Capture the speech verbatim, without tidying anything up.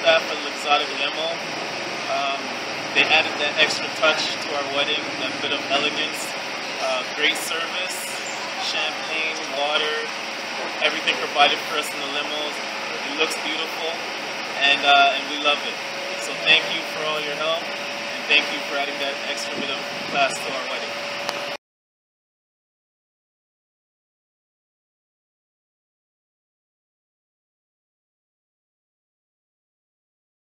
staff at L'Exotic Limo. Um, they added that extra touch to our wedding, that bit of elegance. Uh, great service, champagne, water, everything provided for us in the limos. It looks beautiful, and uh, and we love it. So thank you for all your help, and thank you for adding that extra bit of class to our wedding.